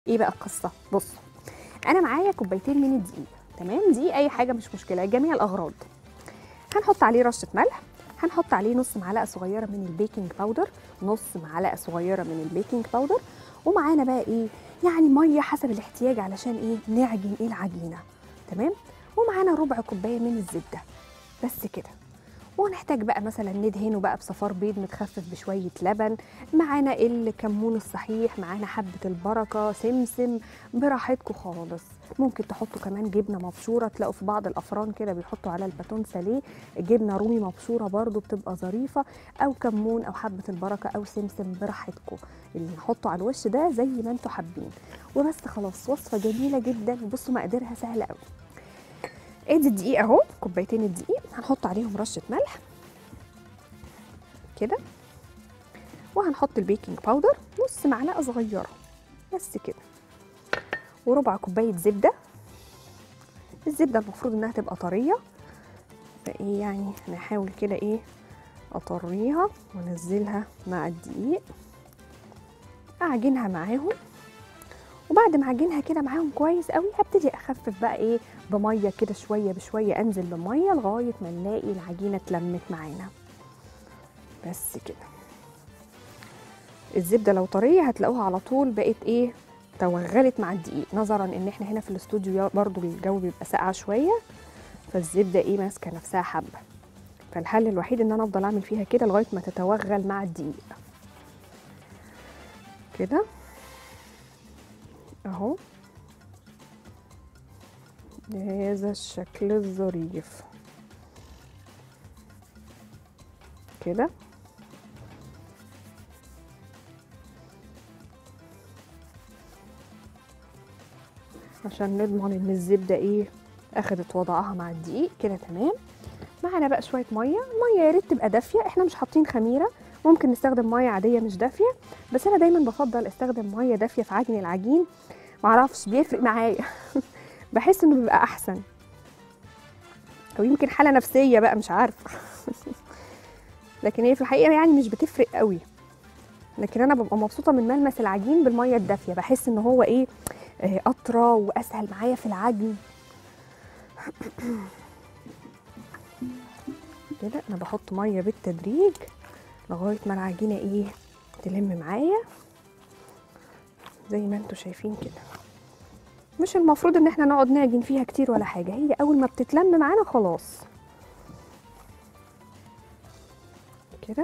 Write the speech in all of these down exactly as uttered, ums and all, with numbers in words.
ايه بقى القصه؟ بصوا، انا معايا كوبايتين من الدقيق. تمام، دي اي حاجه مش مشكله، جميع الاغراض. هنحط عليه رشه ملح، هنحط عليه نص معلقه صغيره من البيكنج باودر، نص معلقه صغيره من البيكنج باودر، ومعانا بقى ايه، يعني ميه حسب الاحتياج علشان ايه، نعجن ايه العجينه. تمام، ومعانا ربع كوبايه من الزبده، بس كده. ونحتاج بقى مثلا ندهنه بقى بصفار بيض متخفف بشويه لبن، معانا الكمون الصحيح، معانا حبه البركه، سمسم، براحتكم خالص. ممكن تحطوا كمان جبنه مبشوره، تلاقوا في بعض الافران كده بيحطوا على الباتون ساليه جبنه رومي مبشوره برضو بتبقى ظريفه، او كمون او حبه البركه او سمسم براحتكم. اللي نحطه على الوش ده زي ما انتم حابين. وبس خلاص، وصفه جميله جدا. بصوا مقاديرها سهله قوي. ادي الدقيق اهو، كوبايتين الدقيق هنحط عليهم رشه ملح كده، وهنحط البيكنج باودر نص معلقه صغيره بس كده، وربع كوبايه زبده. الزبده المفروض انها تبقى طريه، فايه يعني نحاول كده ايه اطريها وانزلها مع الدقيق، اعجنها معاهم. وبعد ما اعجنها كده معاهم كويس قوي، هبتدي اخفف بقى ايه بميه كده، شويه بشويه انزل بميه لغايه ما نلاقي العجينه اتلمت معانا بس كده. الزبده لو طريه هتلاقوها على طول بقت ايه، توغلت مع الدقيق، نظرا ان احنا هنا في الاستوديو برضو الجو بيبقى ساقع شويه، فالزبده ايه ماسكه نفسها حبه. فالحل الوحيد ان انا افضل اعمل فيها كده لغايه ما تتوغل مع الدقيق كده اهو، بهذا الشكل الظريف كده. عشان نضمن ان الزبده ايه اخدت وضعها مع الدقيق كده. تمام، معانا بقى شويه ميه. الميه يا ريت تبقى دافيه، احنا مش حاطين خميره، ممكن نستخدم ميه عاديه مش دافيه، بس انا دايما بفضل استخدم ميه دافيه في عجن العجين. معرفش بيفرق معايا بحس انه بيبقى احسن، او يمكن حاله نفسيه بقى مش عارفه لكن هي في الحقيقه يعني مش بتفرق قوي، لكن انا ببقى مبسوطه من ملمس العجين بالميه الدافيه، بحس ان هو ايه آه، اطرى واسهل معايا في العجن كده. انا بحط ميه بالتدريج لغايه ما العجينه ايه تلم معايا زي ما انتم شايفين كده. مش المفروض ان احنا نقعد نعجن فيها كتير ولا حاجه، هي اول ما بتتلم معانا خلاص كده.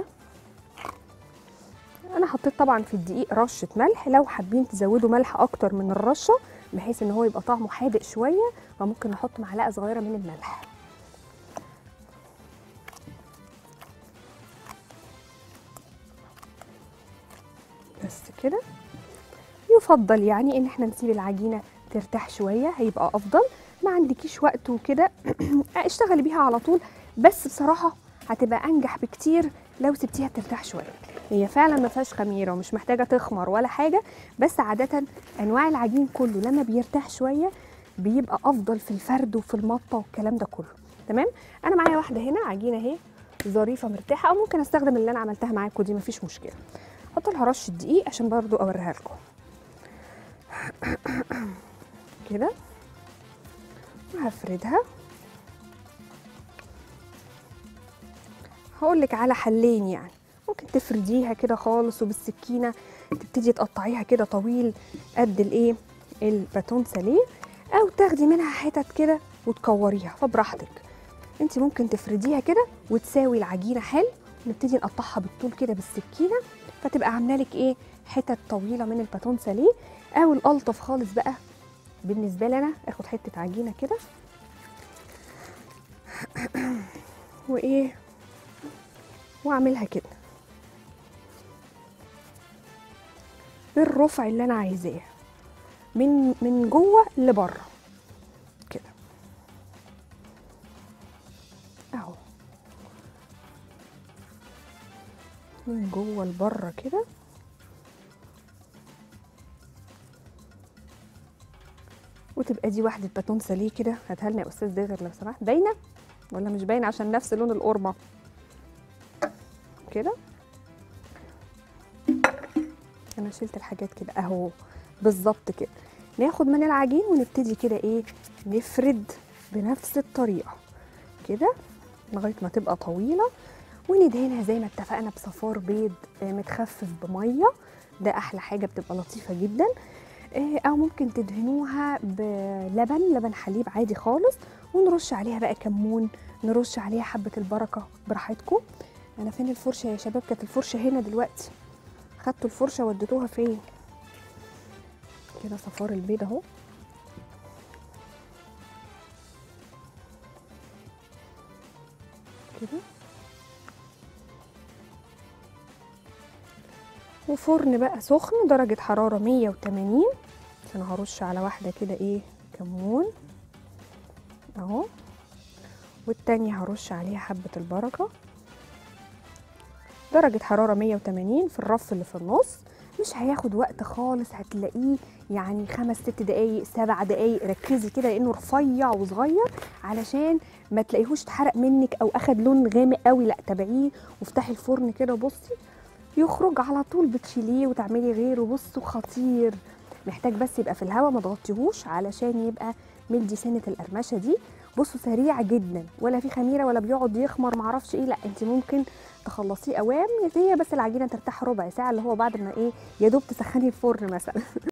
انا حطيت طبعا في الدقيق رشه ملح، لو حابين تزودوا ملح اكتر من الرشه بحيث ان هو يبقى طعمه حادق شويه، فممكن نحط معلقه صغيره من الملح بس كده. يفضل يعني ان احنا نسيب العجينه ترتاح شويه، هيبقى افضل. ما عندكيش وقت وكده اشتغلي بيها على طول، بس بصراحه هتبقى انجح بكتير لو سبتيها ترتاح شويه. هي فعلا ما فيهاش خميره ومش محتاجه تخمر ولا حاجه، بس عاده انواع العجين كله لما بيرتاح شويه بيبقى افضل في الفرد وفي المطه والكلام ده كله. تمام، انا معايا واحده هنا عجينه اهي ظريفه مرتاحه، او ممكن استخدم اللي انا عملتها معاكم دي مفيش مشكله. احط لها رشه دقيق عشان برضو اوريها لكم كده، وهفردها. هقولك على حلين، يعني ممكن تفرديها كده خالص وبالسكينه تبتدي تقطعيها كده طويل قد الايه الباتون ساليه، او تاخدي منها حتت كده وتكوريها، فبراحتك. انت ممكن تفرديها كده وتساوي العجينه حلو، نبتدي نقطعها بالطول كده بالسكينه، فتبقى عامله لك ايه حتت طويله من الباتون ساليه. او الالطف خالص بقى بالنسبه لي انا اخد حته عجينه كده وايه واعملها كده بالرفع اللي انا عايزاه، من من جوه لبره كده اهو، من جوه لبره كده. وتبقى دي واحده باتون ساليه كده. هاتها لنا يا استاذ داغر لو سمحت، باينه ولا مش باينه عشان نفس لون القرمه كده. انا شلت الحاجات كده اهو، بالظبط كده. ناخد من العجين ونبتدي كده ايه نفرد بنفس الطريقه كده لغايه ما تبقى طويله، وندهنها زي ما اتفقنا بصفار بيض متخفف بميه، ده احلى حاجه بتبقى لطيفه جدا. او ممكن تدهنوها بلبن لبن حليب عادي خالص، ونرش عليها بقى كمون، نرش عليها حبه البركه براحتكم. انا فين الفرشه يا شباب؟ كانت الفرشه هنا دلوقتي، خدتوا الفرشه وديتوها فين؟ كده صفار البيض اهو كده، وفرن بقى سخن درجة حرارة مية وتمانين. انا هرش على واحدة كده ايه كمون اهو، والتانية هرش عليها حبة البركة. درجة حرارة مية وتمانين في الرف اللي في النص، مش هياخد وقت خالص، هتلاقيه يعني خمس ست دقايق سبع دقايق. ركزي كده لانه رفيع وصغير علشان ما تلاقيهوش اتحرق منك او اخد لون غامق قوي، لا تابعيه وافتحي الفرن كده بصي يخرج على طول، بتشيليه وتعملي غيره. بصوا خطير، محتاج بس يبقى في الهواء ما تغطيهوش علشان يبقى مدي سنه القرمشه دي. بصوا سريع جدا، ولا في خميره ولا بيقعد يخمر معرفش ايه، لا انت ممكن تخلصيه اوام، هي بس العجينه ترتاح ربع ساعه اللي هو بعد ما ايه يا دوب تسخني الفرن مثلا